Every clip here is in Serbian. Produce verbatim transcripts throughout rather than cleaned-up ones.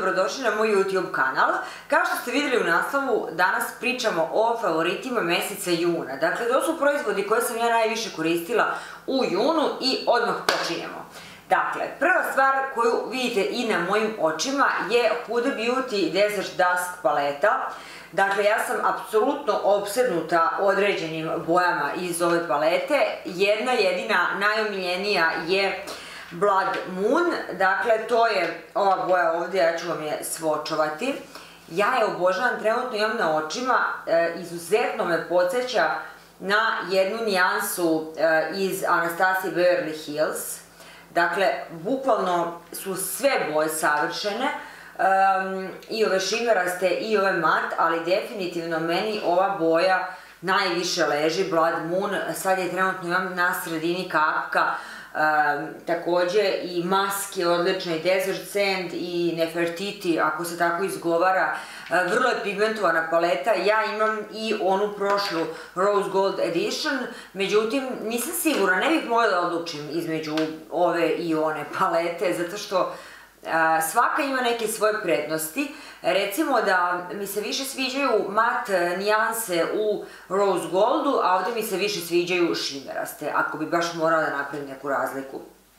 dobrodošli na moj YouTube kanal. Kao što ste videli u naslovu, danas pričamo o favoritima meseca juna. Dakle, to su proizvodi koje sam ja najviše koristila u junu i odmah počinjemo. Dakle, prva stvar koju vidite i na mojim očima je Huda Beauty Desert Dusk paleta. Dakle, ja sam apsolutno opsednuta određenim bojama iz ove palete. Jedna jedina najomiljenija je Blood Moon, dakle to je ova boja ovdje, ja ću vam je svočovati. Ja je obožavam, trenutno imam na očima, izuzetno me podsjeća na jednu nijansu iz Anastasia Beverly Hills. Dakle, bukvalno su sve boje savršene, i ove šimeraste i ove mat, ali definitivno meni ova boja najviše leži, Blood Moon. Sad je trenutno imam na sredini kapka, takođe i maske odlične, i Desert Sand i Nefertiti, ako se tako izgovara. Vrlo je pigmentovana paleta, ja imam i onu prošlu Rose Gold Edition, međutim nisam sigurna, ne bih mogla da odlučim između ove i one palete, zato što svaka ima neke svoje prednosti. Recimo da mi se više sviđaju mat nijanse u Rose Goldu, a ovde mi se više sviđaju šimeraste, ako bi baš morala da napravim neku razliku.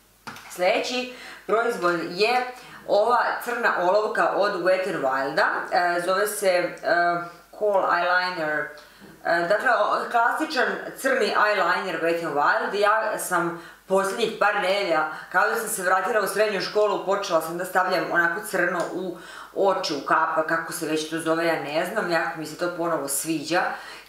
Sledeći proizvod je ova crna olovka od Wet n Wilda, zove se Kohl Eyeliner. Dakle, klasičan crni eyeliner Wet n Wild. Ja sam poslednjih par nedelja, kao da sam se vratila u srednju školu, počela sam da stavljam onako crno u oči, u kapa, kako se već to zove, ja ne znam, jako mi se to ponovo sviđa.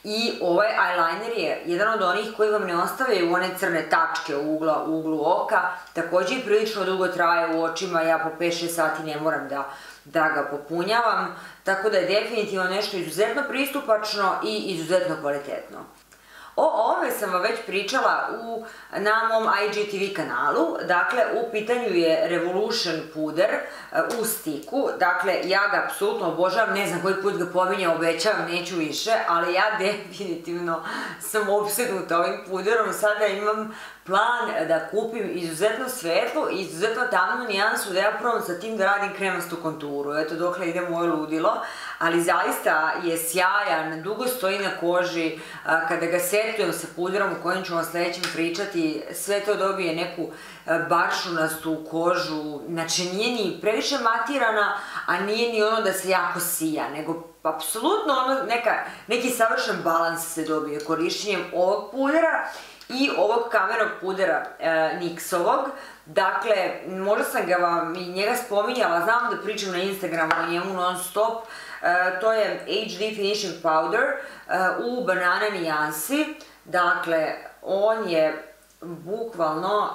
I ovaj eyeliner je jedan od onih koji vam ne ostavljaju one crne tačke u uglu oka, takođe i prilično dugo traje u očima, ja po pet šest sati ne moram da ga popunjavam, tako da je definitivno nešto izuzetno pristupačno i izuzetno kvalitetno. O ovome sam vam već pričala na mom I G T V kanalu, dakle u pitanju je Revolution puder u stiku, dakle ja ga apsolutno obožavam, ne znam koji put ga pominjem, obećavam, neću više, ali ja definitivno sam opsednuta ovim puderom, sada imam plan da kupim izuzetno svetlu i izuzetno tamnu nijansu, da ja probam sa tim da radim kremastu konturu, eto dokle ide moje ludilo, ali zaista je sjajan, dugo stoji na koži, kada ga setujem sa puderom o kojem ću vam sledećem pričati, sve to dobije neku baršunastu kožu, znači nije ni previše matirana, a nije ni ono da se jako sija, nego apsolutno neki savršen balans se dobije korišćenjem ovog pudera i ovog kamernog pudera Nixovog. Dakle, možda sam ga vam i njega spominjala, znam da pričam na Instagramu o njemu non stop, to je H D Finishing Powder u banana nijansi. Dakle, on je bukvalno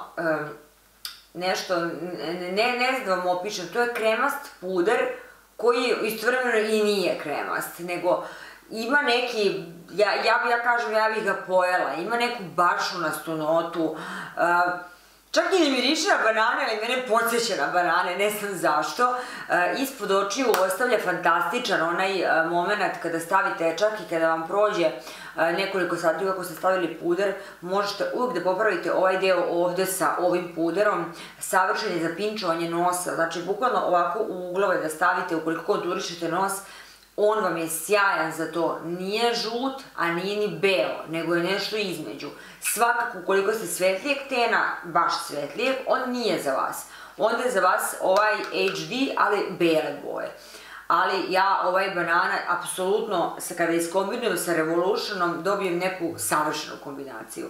nešto, ne znam da vam opišem, to je kremast puder koji istovremeno i nije kremast, nego ima neki, ja kažem, ja bih ga pojela, ima neku baršunastu notu, čak i ne miriše na banane, ali mene podsjeća na banane, ne znam zašto. Ispod očiju ostavlja fantastičan onaj moment kada stavite čak i kada vam prođe nekoliko sati kako ste stavili puder, možete uvijek da popravite ovaj deo ovde sa ovim puderom, savršen je za pinčovanje nosa, znači bukvalno ovako u uglove da stavite ukoliko konturišete nos, on vam je sjajan za to, nije žut, a nije ni beo, nego je nešto između. Svakako, ukoliko ste svetlijeg tena, baš svetlijeg, on nije za vas. Onda je za vas ovaj H D, ali bele boje. Ali ja ovaj banana, apsolutno, kada iskombinujem sa Revolutionom, dobijem neku savršenu kombinaciju.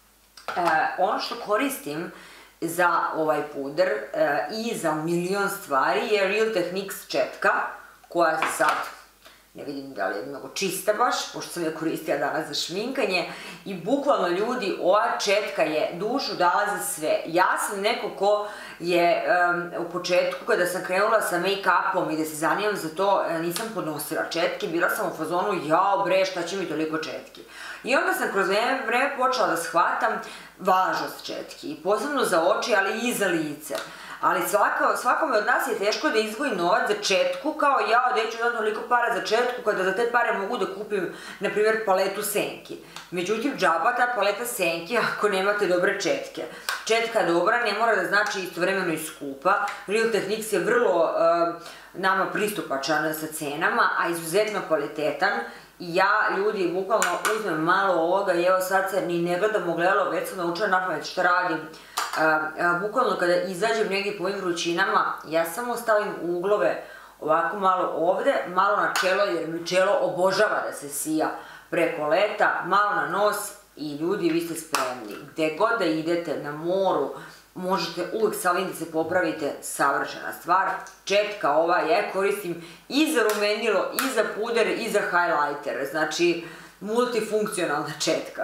Ono što koristim za ovaj puder i za milion stvari je Real Techniques četka, koja se sad ne vidim da li je mnogo čista baš, pošto sam je koristila danas za šminkanje, i bukvalno ljudi, ova četka je dušu dala za sve. Ja sam neko ko je u početku, kada sam krenula sa make-upom i da se zanimam za to, nisam podnosila četke, bila sam u fazonu, jao bre, šta će mi toliko četki. I onda sam kroz vreme počela da shvatam važnost četki, posebno za oči, ali i za lice. ali svakome od nas je teško da izdvoji novac za četku, kao ja neću dati toliko para za četku kada za te pare mogu da kupim, na primjer, paletu senki. Međutim, džaba ta paleta senki ako nemate dobre četke. Četka dobra ne mora da znači istovremeno i skupa. Real Techniques je vrlo nama pristupačan sa cenama, a izuzetno kvalitetan. I ja, ljudi, bukvalno uzmem malo ovoga i evo sad se ni ne gledam ogledalo, već sam naučila napamet šta radim. Bukvalno kada izađem negdje po ovim vrućinama, ja samo stavim uglove ovako malo ovde, malo na čelo, jer mi čelo obožava da se sija preko leta, malo na nos i ljudi, vi ste spremni. Gde god da idete, na moru, možete uvek sa ovim da se popravite, savršena stvar. Četka ova, ja koristim i za rumenilo, i za puder, i za highlighter, znači multifunkcionalna četka.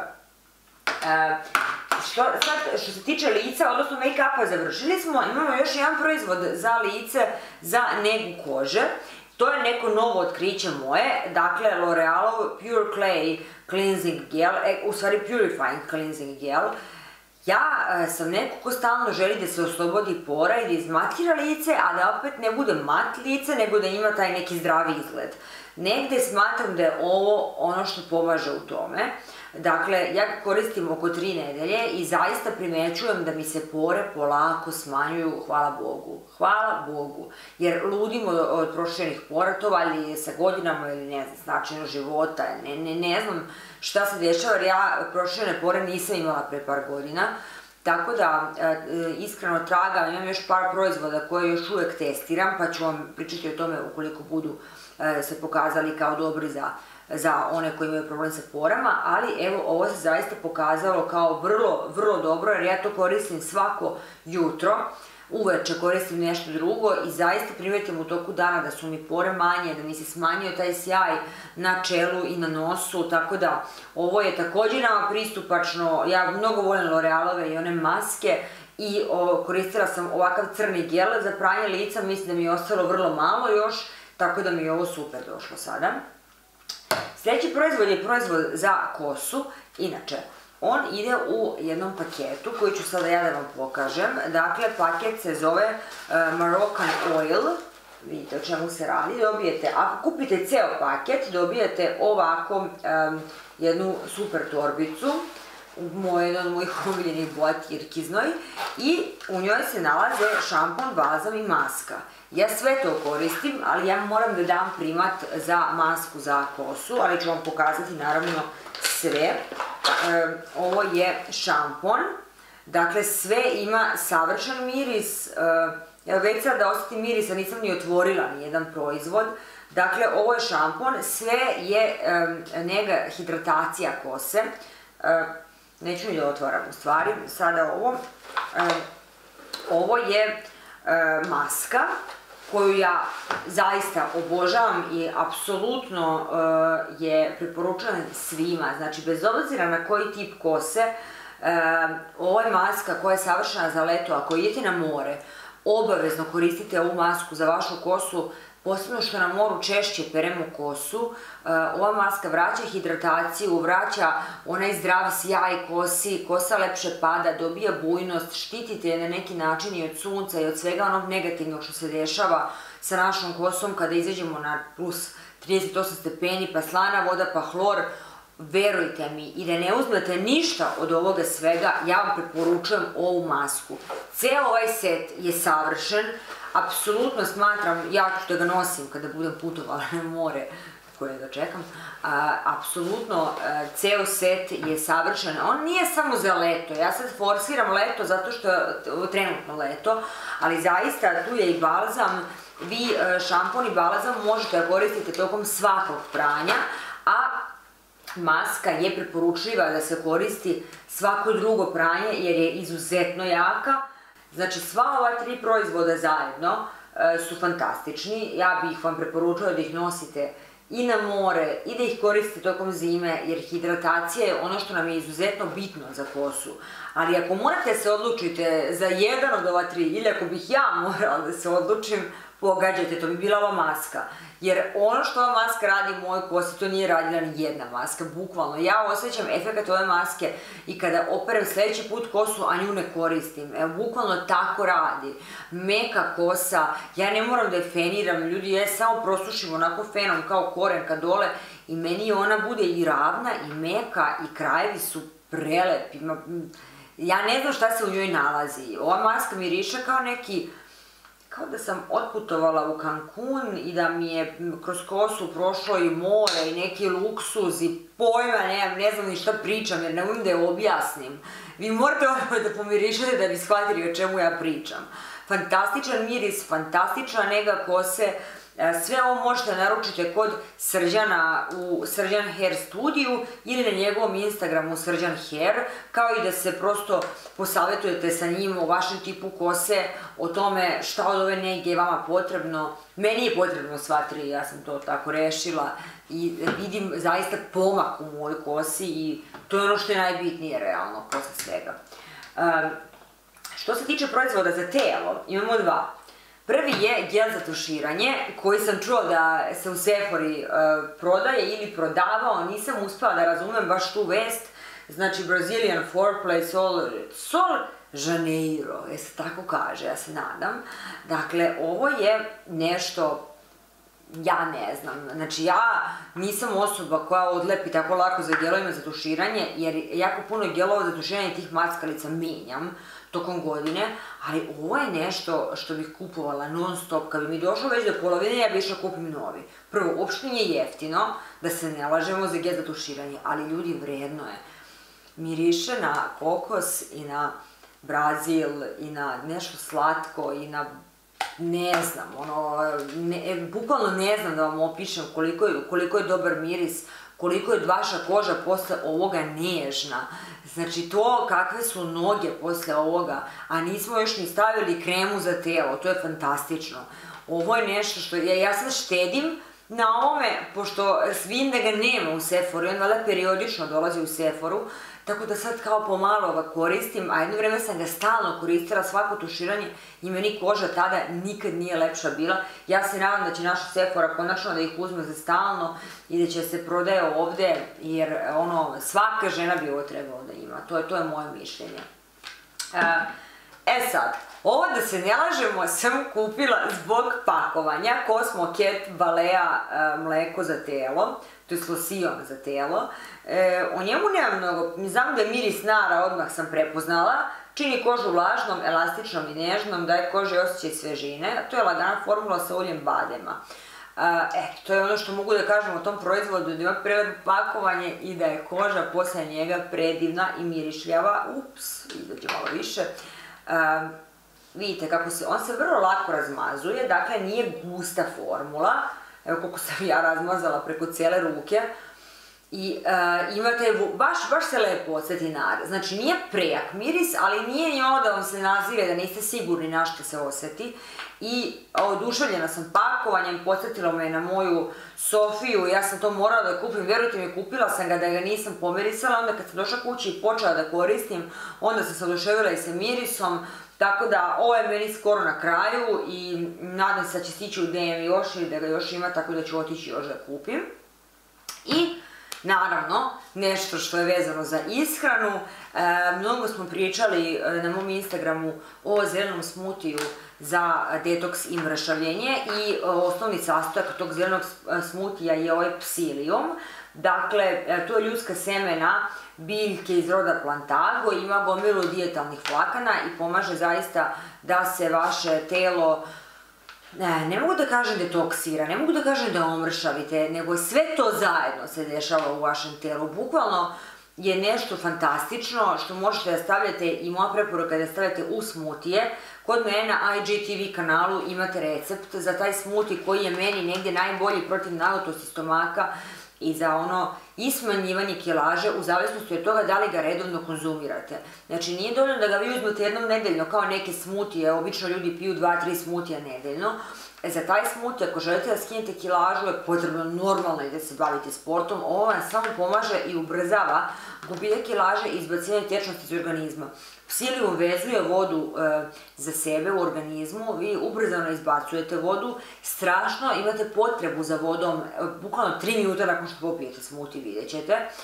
Što se tiče lica, odnosno make-upa završili smo, imamo još jedan proizvod za lice, za negu kože. To je neko novo otkriće moje, dakle L'Orealov Pure Clay Cleansing Gel, u stvari Purifying Cleansing Gel. Ja sam neko ko stalno želi da se oslobodi pora i da izmatira lice, a da opet ne bude mat lice, nego da ima taj neki zdravi izgled. Negde smatram da je ovo ono što pomaže u tome. Dakle, ja ga koristim oko tri nedelje i zaista primećujem da mi se pore polako smanjuju, hvala Bogu. Hvala Bogu, jer ludimo od proširenih pora, to valjda je sa godinama ili ne znam, s načinom života, ne znam šta se dešava, jer ja proširene pore nisam imala pre par godina. Tako da, iskreno tragam, imam još par proizvoda koje još uvek testiram, pa ću vam pričati o tome ukoliko budu se pokazali kao dobri za one koji imaju problem sa porama, ali evo, ovo se zaista pokazalo kao vrlo, vrlo dobro, jer ja to koristim svako jutro, uveče koristim nešto drugo i zaista primetim u toku dana da su mi pore manje, da mi se smanjio taj sjaj na čelu i na nosu, tako da ovo je također nama pristupačno. Ja mnogo volim L'Orealove i one maske i koristila sam ovakav crni gel za pranje lica, mislim da mi je ostalo vrlo malo još, tako da mi je ovo super došlo sada. Sljedeći proizvod je proizvod za kosu, inače on ide u jednom paketu koji ću sada ja da vam pokažem. Dakle, paket se zove Moroccan Oil, vidite o čemu se radi. Dobijete, ako kupite ceo paket, dobijete ovako jednu super torbicu, jedan od mojih omiljenih boja tirkiznoj, i u njoj se nalaze šampon, balzam i maska. Ja sve to koristim, ali ja moram da dam primat za masku za kosu, ali ću vam pokazati naravno sve. Ovo je šampon, dakle sve ima savršen miris, već sad da osjetim miris, a nisam ni otvorila ni jedan proizvod. Dakle, ovo je šampon, sve je nega hidratacija kose, neću ni da otvaram u stvari, sada ovo, ovo je maska koju ja zaista obožavam i apsolutno je preporučena svima, znači bez obzira na koji tip kose, ovo je maska koja je savršena za leto. Ako idete na more, obavezno koristite ovu masku za vašu kosu, posebno što na moru češće peremo kosu. Ova maska vraća hidrataciju, vraća onaj zdrav sjaj kosi, kosa lepše pada, dobija bujnost, štitite je na neki način i od sunca i od svega onog negativnog što se dešava sa našom kosom kada izađemo na plus trideset osam stepeni, pa slana voda, pa hlor. Verujte mi, i da ne uzmete ništa od ovoga svega, ja vam preporučujem ovu masku. Ceo ovaj set je savršen, apsolutno smatram, ja ću da ga nosim kada budem putovala na more, koje ga čekam, apsolutno ceo set je savršen. On nije samo za leto, ja sad forsiram leto zato što je trenutno leto, ali zaista tu je i balzam, vi šampon i balzam možete da koristite tokom svakog pranja, a maska je preporučljiva da se koristi svako drugo pranje jer je izuzetno jaka. Znači, sva ova tri proizvoda zajedno su fantastični. Ja bih vam preporučila da ih nosite i na more i da ih koristite tokom zime, jer hidratacija je ono što nam je izuzetno bitno za kosu. Ali ako morate se odlučite za jedan od ova tri, ili ako bih ja morala da se odlučim, pogađate, to bi bila ova maska. Jer ono što ova maska radi u mojoj kosi, to nije radila ni jedna maska, bukvalno. Ja osjećam efekt ove maske i kada operem sljedeći put kosu, a nju ne koristim. Evo, bukvalno tako radi. Meka kosa, ja ne moram da je feniram, ljudi, ja samo prosušim onako fenom kao korenka dole i meni ona bude i ravna i meka i krajevi su prelepi. Ja ne znam šta se u njoj nalazi. Ova maska miriše kao neki, kao da sam otputovala u Cancun i da mi je kroz kosu prošlo i more i neki luksuz i pojma, ne, ne znam ni šta pričam jer ne umim da je objasnim. Vi morate ovo da pomirišete da bi shvatili o čemu ja pričam. Fantastičan miris, fantastična nega kose. Sve ovo možete naručiti kod Srđana u Srđan Hair studiju ili na njegovom Instagramu Srđan Hair, kao i da se prosto posavjetujete sa njim o vašem tipu kose, o tome šta od ove nege je vama potrebno. Meni je potrebno sva tri, ja sam to tako rešila i vidim zaista pomak u mojoj kosi i to je ono što je najbitnije realno posle svega. Što se tiče proizvoda za telo, imamo dva. Prvi je gel za tuširanje, koji sam čula da se u Sephori prodaje ili prodavao, nisam uspela da razumem baš tu vest. Znači Brazilian Foreplay Sol, Sol Janeiro, je se tako kaže, ja se nadam. Dakle, ovo je nešto, ja ne znam, znači ja nisam osoba koja odlepi tako lako za gelovima za tuširanje, jer jako puno gelova za tuširanje tih mackalica menjam tokom godine, ali ovo je nešto što bih kupovala non stop. Kad bi mi došlo već do polovine, ja bi išla kupim novi. Prvo, uopšte nije jeftino, da se ne lažemo za gel za tuširanje, ali ljudi, vredno je. Miriše na kokos i na Brazil i na nešto slatko i na, ne znam, ono, bukvalno ne znam da vam opišem koliko je dobar miris, koliko je vaša koža posle ovoga nežna. Znači to kakve su noge posle ovoga, a nismo još ni stavili kremu za telo, to je fantastično. Ovo je nešto što, ja sad štedim na ovome, pošto vidim da ga nema u Sephoru, on valjda periodično dolazi u Sephoru, tako da sad kao pomalo ga koristim, a jedno vreme sam ga stalno koristila, svako tuširanje i meni koža tada nikad nije lepša bila. Ja se nadam da će naša Sephora konačno da ih uzme za stalno i da će se prodaje ovde, jer ono, svaka žena bi ovo trebalo da ima, to je, to je moje mišljenje. E sad, ovo da se ne lažemo sam kupila zbog pakovanja Cosmo Cat Balea mleko za telo, to je losion za telo. O njemu nema mnogo, znam da je miris nara, odmah sam prepoznala, čini kožu vlažnom, elastičnom i nežnom, daje koži osjećaj svežine, a to je lagana formula sa uljem badema. Eto, to je ono što mogu da kažem o tom proizvodu, da ima prelepo pakovanje i da je koža posle njega predivna i mirišljava. Ups, izađe malo više. Vidite kako se, on se vrlo lako razmazuje, dakle nije gusta formula, evo koliko sam ja razmazala preko cijele ruke, i imate, baš, baš se lepo osjeti nar, znači nije prejak miris, ali nije ni ovo da vam se nazire, da niste sigurni na što se osjeti, i oduševljena sam pakovanjem, podsjetilo me na moju Sofiju, ja sam to morala da kupim, verujte mi, kupila sam ga da ga nisam pomirisala, onda kad sam došla kući i počela da koristim, onda sam se oduševila i sa mirisom, tako da ovo je meni skoro na kraju i nadam se da će stići u D M još ili da ga još ima, tako da ću otići još da kupim. I naravno, nešto što je vezano za ishranu, mnogo smo pričali na mom Instagramu o zelenom smutiju za detoks i mršavljenje i osnovni sastojak tog zelenog smutija je ovaj psilium. Dakle, to je ljudska semena biljke iz roda Plantago, ima gomilu dijetalnih vlakana i pomaže zaista da se vaše telo, ne mogu da kažem detoksira, ne mogu da kažem da omršavite, nego sve to zajedno se dešava u vašem telu. Bukvalno je nešto fantastično što možete da stavljate, i moja preporuka je da stavljate u smutije. Kod mene na I G T V kanalu imate recept za taj smuti koji je meni negdje najbolji protiv nadutosti stomaka i za ono i smanjivanje kilaže u zavisnosti od toga da li ga redovno konzumirate. Znači nije dovoljno da ga vi uzmete jednom nedeljno kao neke smutije, obično ljudi piju dva tri smutija nedeljno, za taj smoothie, ako želite da skinete kilažu, je potrebno normalno i da se bavite sportom. Ovo vam samo pomaže i ubrzava gubitak kilaže i izbacivanje tečnosti iz organizma. Sili uvezuje vodu e, za sebe u organizmu, vi ubrzano izbacujete vodu, strašno imate potrebu za vodom, e, bukvalno tri minuta nakon što popijete smoothie, vidjet ćete. E,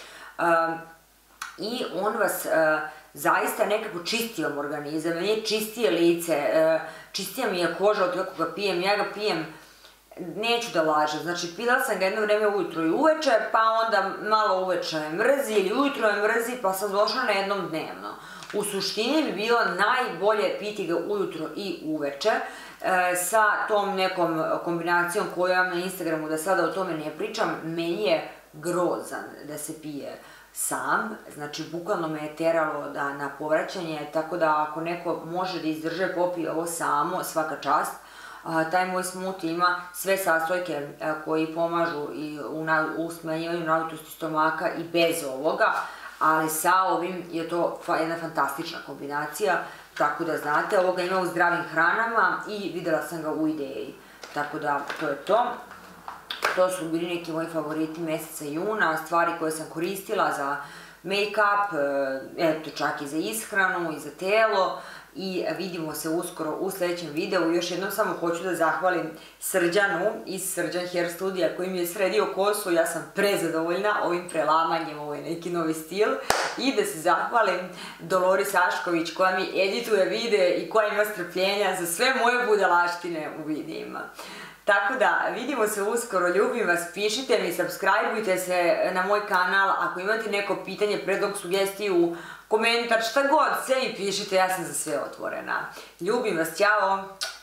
I on vas e, zaista nekako čisti vam organizam, meni je čistije lice, e, čistija mi je koža od kako ga pijem, ja ga pijem, neću da lažem, znači pila sam ga jedno vreme ujutro i uveče, pa onda malo uveče me mrzi ili ujutro me mrzi, pa sam došla na jednom dnevno. U suštini bi bilo najbolje piti ga ujutro i uveče e, sa tom nekom kombinacijom koju imam na Instagramu, da sada o tome ne pričam, meni je grozan da se pije sam, znači bukvalno me je teralo da, na povraćanje, tako da ako neko može da izdrže popije ovo samo, svaka čast. A, taj moj smoothie ima sve sastojke a, koji pomažu i u, u smanjivanju navitosti stomaka i bez ovoga, ali sa ovim je to jedna fantastična kombinacija, tako da znate, ovoga ima u zdravim hranama i videla sam ga u Ideji, tako da to je to. To su bili neki moji favoriti meseca juna, stvari koje sam koristila za make-up, eto čak i za ishranu i za telo. I vidimo se uskoro u sledećem videu. Još jednom samo hoću da zahvalim Srđanu iz Srđan Hair Studija koji mi je sredio kosu, ja sam prezadovoljna ovim prelamanjem, ovo je neki novi stil. I da se zahvalim Dolori Sašković koja mi edituje videe i koja ima strpljenja za sve moje budalaštine u videima. Tako da, vidimo se uskoro, ljubim vas, pišite mi, subscribeujte se na moj kanal, ako imate neko pitanje, predlog, sugestiju, komentar, šta god, sve mi pišite, ja sam za sve otvorena. Ljubim vas, ćao!